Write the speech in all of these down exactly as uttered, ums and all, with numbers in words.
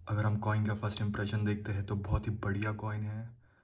अगर हम कॉइन का फर्स्ट इंप्रेशन देखते हैं तो बहुत ही बढ़िया कॉइन है।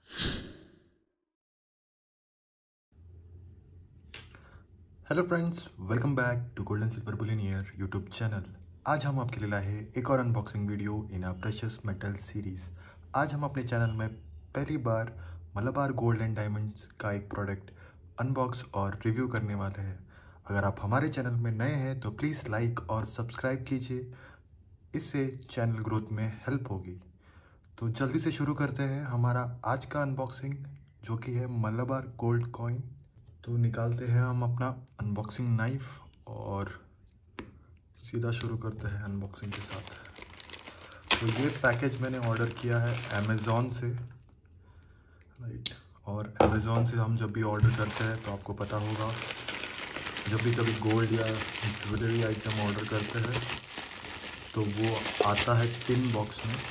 Hello friends, welcome back to Golden Silver Bullionaire YouTube channel. आज हम आपके लिए लाए हैं एक और unboxing video in a precious metal series. आज हम अपने चैनल में पहली बार मलाबार गोल्ड एंड डायमंड्स का एक प्रोडक्ट अनबॉक्स और रिव्यू करने वाले हैं। अगर आप हमारे चैनल में नए हैं तो प्लीज़ लाइक और सब्सक्राइब कीजिए, इससे चैनल ग्रोथ में हेल्प होगी। तो जल्दी से शुरू करते हैं हमारा आज का अनबॉक्सिंग, जो कि है मलाबार गोल्ड कॉइन। तो निकालते हैं हम अपना अनबॉक्सिंग नाइफ और सीधा शुरू करते हैं अनबॉक्सिंग के साथ। तो ये पैकेज मैंने ऑर्डर किया है अमेज़ॉन से, राइट। और अमेज़ॉन से हम जब भी ऑर्डर करते हैं तो आपको पता होगा, जब भी कभी गोल्ड या ज्वेलरी आइटम ऑर्डर करते हैं तो वो आता है टिन बॉक्स में।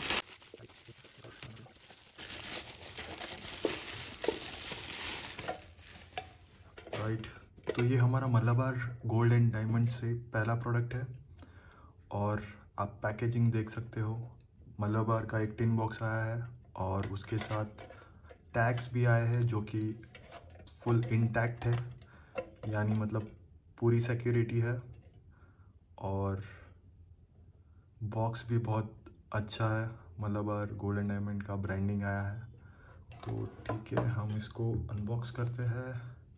राइट, तो ये हमारा मलाबार गोल्ड एंड डायमंड से पहला प्रोडक्ट है। और आप पैकेजिंग देख सकते हो, मलाबार का एक टिन बॉक्स आया है और उसके साथ टैग्स भी आए हैं जो कि फुल इंटैक्ट है, यानी मतलब पूरी सिक्योरिटी है। और बॉक्स भी बहुत अच्छा है, मलाबार गोल्ड एंड डायमंड का ब्रांडिंग आया है। तो ठीक है, हम इसको अनबॉक्स करते हैं,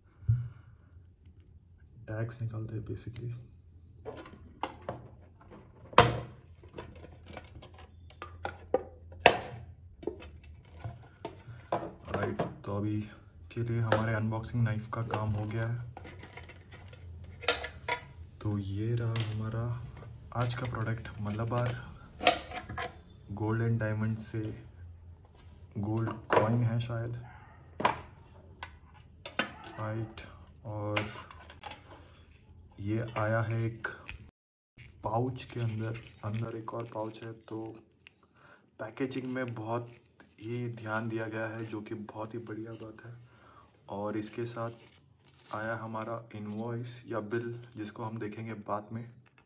टैग्स निकालते हैं बेसिकली। राइट, तो अभी के लिए हमारे अनबॉक्सिंग नाइफ का काम हो गया है। तो ये रहा हमारा आज का product, Malabar Gold and Diamond से गोल्ड कॉइन है शायद, राइट। और ये आया है एक पाउच के अंदर, अंदर एक और पाउच है। तो पैकेजिंग में बहुत ही ध्यान दिया गया है, जो कि बहुत ही बढ़िया बात है। और इसके साथ आया हमारा इनवॉइस या बिल, जिसको हम देखेंगे बाद में।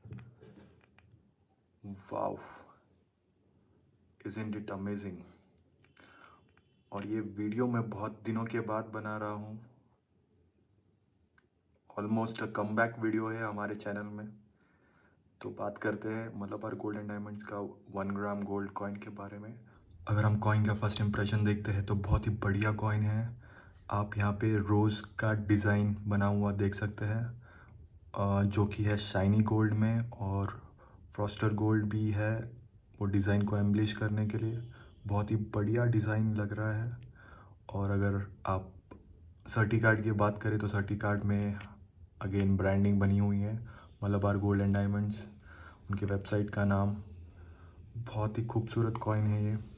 Wow, isn't it amazing. और ये वीडियो मैं बहुत दिनों के बाद बना रहा हूँ, ऑलमोस्ट अ कमबैक वीडियो है हमारे चैनल में। तो बात करते हैं मलाबार गोल्ड एंड डायमंड्स का वन ग्राम गोल्ड कॉइन के बारे में। अगर हम कॉइन का फर्स्ट इंप्रेशन देखते हैं तो बहुत ही बढ़िया कॉइन है। आप यहाँ पे रोज़ का डिज़ाइन बना हुआ देख सकते हैं, अ, जो कि है शाइनी गोल्ड में, और फ्रॉस्टर गोल्ड भी है वो डिज़ाइन को एम्बलिश करने के लिए। बहुत ही बढ़िया डिज़ाइन लग रहा है। और अगर आप सर्टिकार्ड की बात करें तो सर्टिकार्ड में अगेन ब्रांडिंग बनी हुई है, मलाबार गोल्ड एंड डायमंड्स, उनके वेबसाइट का नाम। बहुत ही खूबसूरत कॉइन है ये।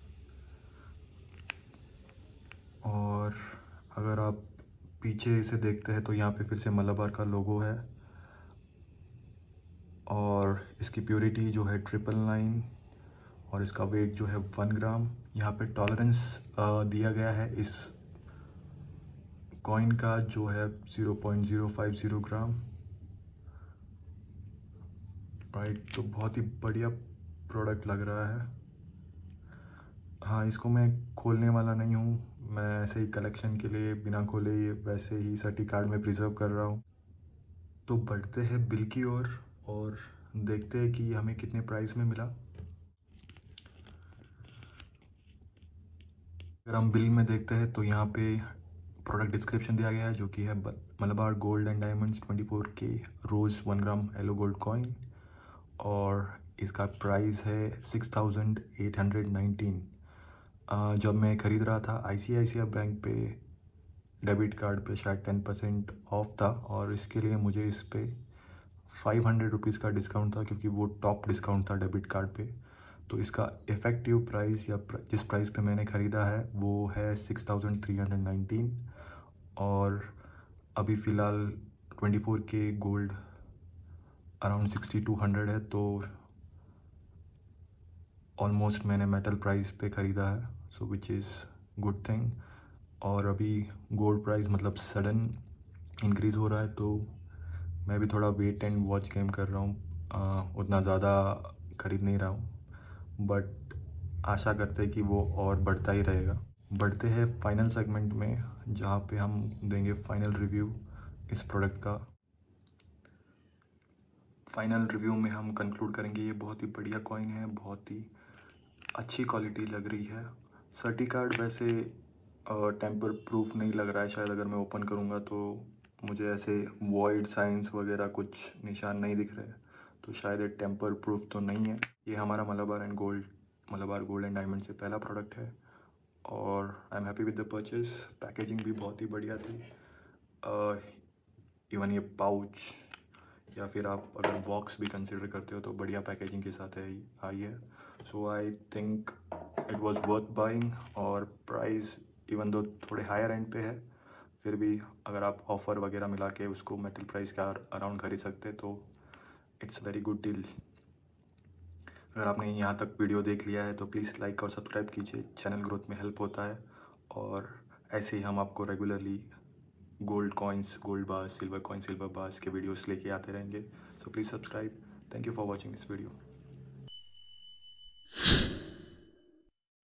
और अगर आप पीछे इसे देखते हैं तो यहाँ पे फिर से मलाबार का लोगो है। और इसकी प्योरिटी जो है ट्रिपल नाइन, और इसका वेट जो है वन ग्राम। यहाँ पे टॉलरेंस दिया गया है इस कॉइन का, जो है zero point zero five zero gram, right. तो बहुत ही बढ़िया प्रोडक्ट लग रहा है। हाँ, इसको मैं खोलने वाला नहीं हूँ, मैं ऐसे ही कलेक्शन के लिए बिना खोले ये वैसे ही सर्टिकार्ड में प्रिजर्व कर रहा हूँ। तो बढ़ते हैं बिल की ओर और, और देखते हैं कि हमें कितने प्राइस में मिला। अगर हम बिल में देखते हैं तो यहाँ पे प्रोडक्ट डिस्क्रिप्शन दिया गया है, जो कि है Malabar Gold and Diamonds twenty four K rose one gram yellow gold coin, और इसका प्राइस है six thousand eight hundred nineteen. जब मैं ख़रीद रहा था I C I C I bank पे डेबिट कार्ड पे शायद टेन परसेंट ऑफ था, और इसके लिए मुझे इस पे फाइव हंड्रेड रुपीज़ का डिस्काउंट था, क्योंकि वो टॉप डिस्काउंट था डेबिट कार्ड पे। तो इसका इफ़ेक्टिव प्राइस या जिस प्राइस पे मैंने ख़रीदा है वो है six thousand three hundred nineteen. और अभी फ़िलहाल twenty four K gold around sixty two hundred है, तो ऑलमोस्ट मैंने मेटल प्राइस पे ख़रीदा है, so which is good thing. और अभी गोल्ड प्राइस मतलब सडन इंक्रीज़ हो रहा है, तो मैं भी थोड़ा वेट एंड वॉच गेम कर रहा हूँ, उतना ज़्यादा ख़रीद नहीं रहा हूँ। बट आशा करते हैं कि वो और बढ़ता ही रहेगा। बढ़ते हैं फाइनल सेगमेंट में, जहाँ पे हम देंगे फाइनल रिव्यू इस प्रोडक्ट का। फाइनल रिव्यू में हम कंक्लूड करेंगे ये बहुत ही बढ़िया कॉइन है, बहुत ही अच्छी क्वालिटी लग रही है। सर्टी कार्ड वैसे टेम्पर प्रूफ नहीं लग रहा है, शायद अगर मैं ओपन करूँगा तो मुझे ऐसे वॉइड साइंस वगैरह कुछ निशान नहीं दिख रहे, तो शायद ये टेम्पर प्रूफ तो नहीं है। ये हमारा Malabar and Gold Malabar Gold and Diamond से पहला प्रोडक्ट है और I am happy with the purchase. Packaging भी बहुत ही बढ़िया थी। इवन ये पाउच या फिर आप अगर बॉक्स भी कंसिडर करते हो तो बढ़िया पैकेजिंग के साथ है आई है। So I think it was worth buying. और प्राइस इवन दो थोड़े हायर एंड पे है, फिर भी अगर आप ऑफ़र वगैरह मिला के उसको मेटल प्राइस के अराउंड खरीद सकते तो इट्स वेरी गुड डील। अगर आपने यहाँ तक वीडियो देख लिया है तो प्लीज़ लाइक और सब्सक्राइब कीजिए, चैनल ग्रोथ में हेल्प होता है। और ऐसे ही हम आपको regularly gold coins, gold bars, silver coin, silver bars के वीडियोस लेके आते रहेंगे। So please subscribe. Thank you for watching this video.